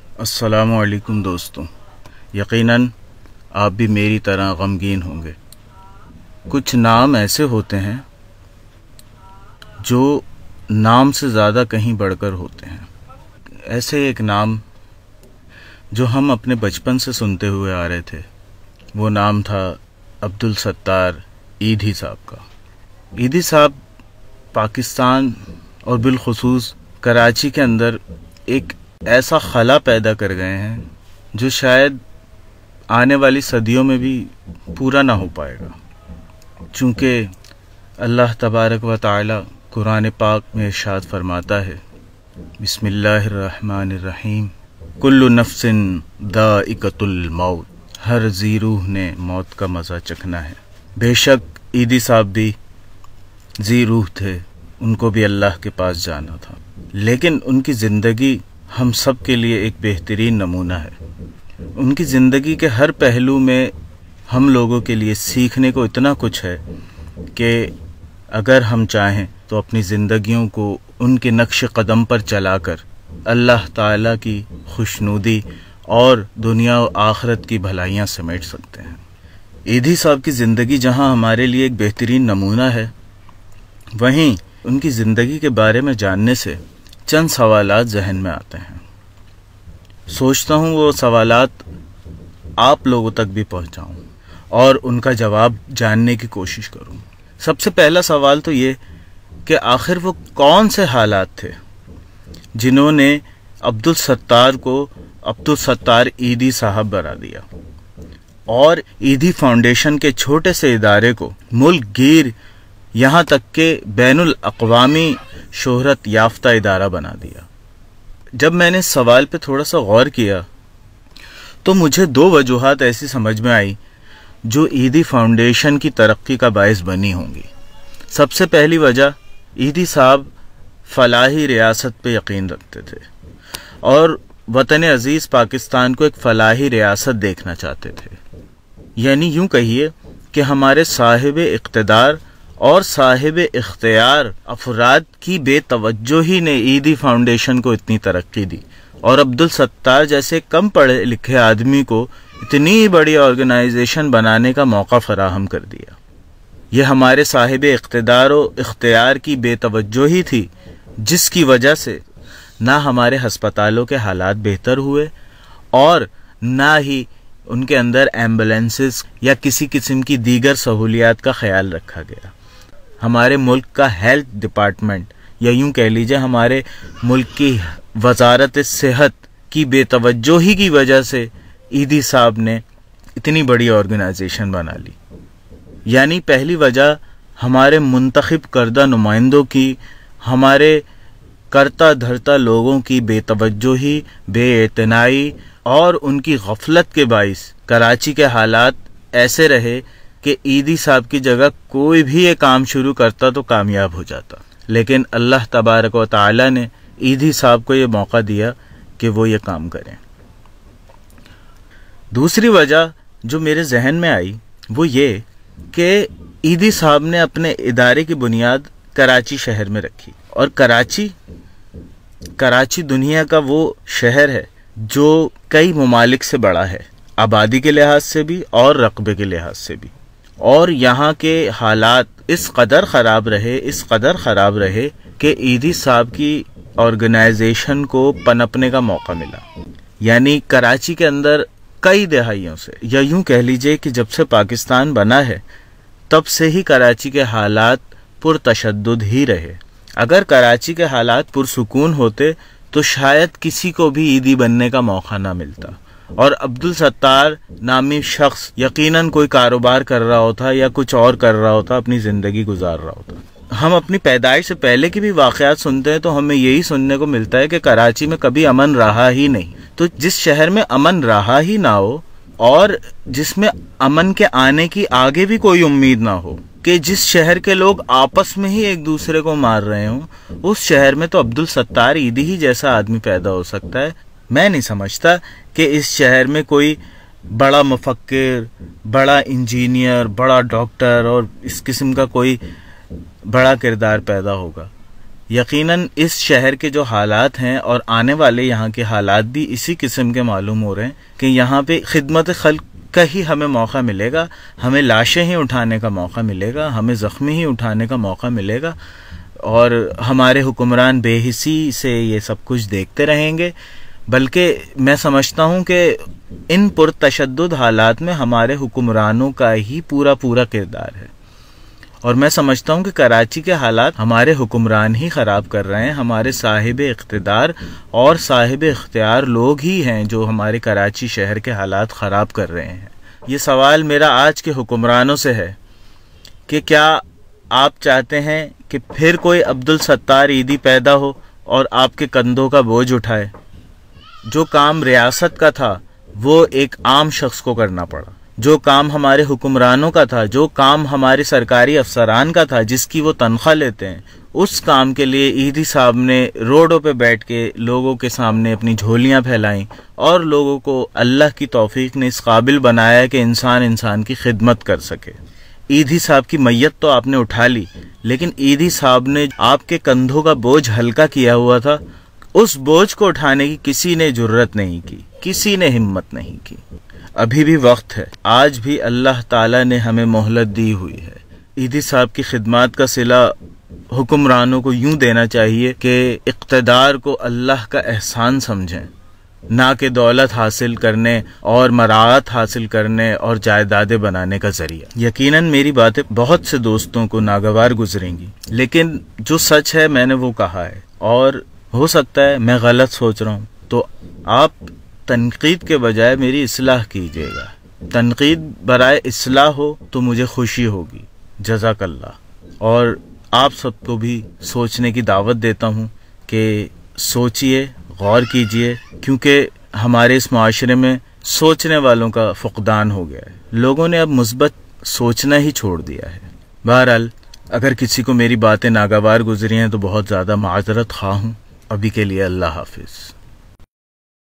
السلام علیکم دوستوں، یقیناً آپ بھی میری طرح غمگین ہوں گے۔ کچھ نام ایسے ہوتے ہیں جو نام سے زیادہ کہیں بڑھ کر ہوتے ہیں۔ ایسے ایک نام جو ہم اپنے بچپن سے سنتے ہوئے آ رہے تھے، وہ نام تھا عبدالستار ایدھی صاحب کا۔ ایدھی صاحب پاکستان اور بالخصوص کراچی کے اندر ایک ایسا خلا پیدا کر گئے ہیں جو شاید آنے والی صدیوں میں بھی پورا نہ ہو پائے گا، چونکہ اللہ تبارک و تعالی قرآن پاک میں ارشاد فرماتا ہے، بسم اللہ الرحمن الرحیم، کل نفس ذائقۃ الموت، ہر ذی روح نے موت کا مزہ چکھنا ہے۔ بے شک ایدھی صاحب بھی ذی روح تھے، ان کو بھی اللہ کے پاس جانا تھا، لیکن ان کی زندگی ہم سب کے لیے ایک بہترین نمونہ ہے۔ ان کی زندگی کے ہر پہلو میں ہم لوگوں کے لیے سیکھنے کو اتنا کچھ ہے کہ اگر ہم چاہیں تو اپنی زندگیوں کو ان کے نقش قدم پر چلا کر اللہ تعالیٰ کی خوشنودی اور دنیا و آخرت کی بھلائیاں سمیٹ سکتے ہیں۔ ایدھی صاحب کی زندگی جہاں ہمارے لیے ایک بہترین نمونہ ہے، وہیں ان کی زندگی کے بارے میں جاننے سے چند سوالات ذہن میں آتے ہیں۔ سوچتا ہوں وہ سوالات آپ لوگوں تک بھی پہنچاؤں اور ان کا جواب جاننے کی کوشش کروں۔ سب سے پہلا سوال تو یہ کہ آخر وہ کون سے حالات تھے جنہوں نے عبدالستار کو عبدالستار ایدھی صاحب بنا دیا اور ایدھی فاؤنڈیشن کے چھوٹے سے ادارے کو ملک گیر یہاں تک کہ بین الاقوامی شہرت یافتہ ادارہ بنا دیا۔ جب میں نے اس سوال پہ تھوڑا سا غور کیا تو مجھے دو وجوہات ایسی سمجھ میں آئی جو ایدھی فاؤنڈیشن کی ترقی کا باعث بنی ہوں گی۔ سب سے پہلی وجہ، ایدھی صاحب فلاحی ریاست پہ یقین رکھتے تھے اور وطن عزیز پاکستان کو ایک فلاحی ریاست دیکھنا چاہتے تھے۔ یعنی یوں کہیے کہ ہمارے صاحب اقتدار اور صاحب اختیار افراد کی بے توجہی نے ایدھی فاؤنڈیشن کو اتنی ترقی دی اور عبدالستار جیسے کم پڑھے لکھے آدمی کو اتنی بڑی آرگنائزیشن بنانے کا موقع فراہم کر دیا۔ یہ ہمارے صاحب اقتدار و اختیار کی بے توجہی تھی جس کی وجہ سے نہ ہمارے ہسپتالوں کے حالات بہتر ہوئے اور نہ ہی ان کے اندر ایمبولینسز یا کسی قسم کی دیگر سہولیات کا خیال رکھا گیا۔ ہمارے ملک کا ہیلتھ ڈپارٹمنٹ یا یوں کہہ لیجیے ہمارے ملک کی وزارت صحت کی بے توجہی کی وجہ سے ایدھی صاحب نے اتنی بڑی آرگنائزیشن بنا لی۔ یعنی پہلی وجہ ہمارے منتخب کردہ نمائندوں کی، ہمارے کرتا دھرتا لوگوں کی بے توجہی، بے اعتنائی اور ان کی غفلت کے باعث کراچی کے حالات ایسے رہے کہ ایدھی صاحب کی جگہ کوئی بھی یہ کام شروع کرتا تو کامیاب ہو جاتا، لیکن اللہ تبارک و تعالی نے ایدھی صاحب کو یہ موقع دیا کہ وہ یہ کام کریں۔ دوسری وجہ جو میرے ذہن میں آئی وہ یہ کہ ایدھی صاحب نے اپنے ادارے کی بنیاد کراچی شہر میں رکھی، اور کراچی دنیا کا وہ شہر ہے جو کئی ممالک سے بڑا ہے، آبادی کے لحاظ سے بھی اور رقبے کے لحاظ سے بھی، اور یہاں کے حالات اس قدر خراب رہے کہ ایدھی صاحب کی آرگنائزیشن کو پنپنے کا موقع ملا۔ یعنی کراچی کے اندر کئی دہائیوں سے یا یوں کہہ لیجئے کہ جب سے پاکستان بنا ہے تب سے ہی کراچی کے حالات پرتشدد ہی رہے۔ اگر کراچی کے حالات پرسکون ہوتے تو شاید کسی کو بھی ایدھی بننے کا موقع نہ ملتا، اور عبدالستار نامی شخص یقیناً کوئی کاروبار کر رہا ہوتا یا کچھ اور کر رہا ہوتا، اپنی زندگی گزار رہا ہوتا۔ ہم اپنی پیدائش سے پہلے کی بھی واقعات سنتے ہیں تو ہمیں یہی سننے کو ملتا ہے کہ کراچی میں کبھی امن رہا ہی نہیں۔ تو جس شہر میں امن رہا ہی نہ ہو اور جس میں امن کے آنے کی آگے بھی کوئی امید نہ ہو، کہ جس شہر کے لوگ آپس میں ہی ایک دوسرے کو مار رہے ہوں، اس شہر میں تو عبدالستار ایدھی ہی جیسا آدمی پیدا ہو سکتا ہے۔ میں نہیں سمجھتا کہ اس شہر میں کوئی بڑا مفکر، بڑا انجینئر، بڑا ڈاکٹر اور اس قسم کا کوئی بڑا کردار پیدا ہوگا۔ یقیناً اس شہر کے جو حالات ہیں اور آنے والے یہاں کے حالات بھی اسی قسم کے معلوم ہو رہے ہیں کہ یہاں پہ خدمت خلق کا ہی ہمیں موقع ملے گا، ہمیں لاشیں ہی اٹھانے کا موقع ملے گا، ہمیں زخمی ہی اٹھانے کا موقع ملے گا، اور ہمارے حکمران بے حسی سے یہ سب کچھ دیکھتے رہیں گے۔ بلکہ میں سمجھتا ہوں کہ ان پرتشدد حالات میں ہمارے حکمرانوں کا ہی پورا کردار ہے، اور میں سمجھتا ہوں کہ کراچی کے حالات ہمارے حکمران ہی خراب کر رہے ہیں، ہمارے صاحب اقتدار اور صاحب اختیار لوگ ہی ہیں جو ہمارے کراچی شہر کے حالات خراب کر رہے ہیں۔ یہ سوال میرا آج کے حکمرانوں سے ہے کہ کیا آپ چاہتے ہیں کہ پھر کوئی عبدالستار عیدی پیدا ہو اور آپ کے کندھوں کا بوجھ اٹھائے؟ جو کام ریاست کا تھا وہ ایک عام شخص کو کرنا پڑا، جو کام ہمارے حکمرانوں کا تھا، جو کام ہمارے سرکاری افسران کا تھا جس کی وہ تنخواہ لیتے ہیں، اس کام کے لیے عیدی صاحب نے روڈوں پہ بیٹھ کے لوگوں کے سامنے اپنی جھولیاں پھیلائیں اور لوگوں کو اللہ کی توفیق نے اس قابل بنایا کہ انسان کی خدمت کر سکے۔ عیدی صاحب کی میت تو آپ نے اٹھا لی، لیکن عیدی صاحب نے آپ کے کندھوں کا بوجھ ہلکا کیا ہوا تھا، اس بوجھ کو اٹھانے کی کسی نے جرت نہیں کی، کسی نے ہمت نہیں کی۔ ابھی بھی وقت ہے، آج بھی اللہ تعالیٰ نے ہمیں مہلت دی ہوئی ہے۔ عیدی صاحب کی خدمات کا صلہ حکمرانوں کو یوں دینا چاہیے کہ اقتدار کو اللہ کا احسان سمجھیں، نہ کہ دولت حاصل کرنے اور مراعات حاصل کرنے اور جائیدادیں بنانے کا ذریعہ۔ یقیناً میری باتیں بہت سے دوستوں کو ناگوار گزریں گی، لیکن جو سچ ہے میں نے وہ کہا ہے، اور ہو سکتا ہے میں غلط سوچ رہا ہوں، تو آپ تنقید کے بجائے میری اصلاح کیجیے گا۔ تنقید برائے اصلاح ہو تو مجھے خوشی ہوگی۔ جزاک اللہ۔ اور آپ سب کو بھی سوچنے کی دعوت دیتا ہوں کہ سوچئے، غور کیجئے، کیونکہ ہمارے اس معاشرے میں سوچنے والوں کا فقدان ہو گیا ہے، لوگوں نے اب مثبت سوچنا ہی چھوڑ دیا ہے۔ بہرحال اگر کسی کو میری باتیں ناگوار گزری ہیں تو بہت زیادہ معذرت خواہ ہوں۔ ابھی کے لیے اللہ حافظ۔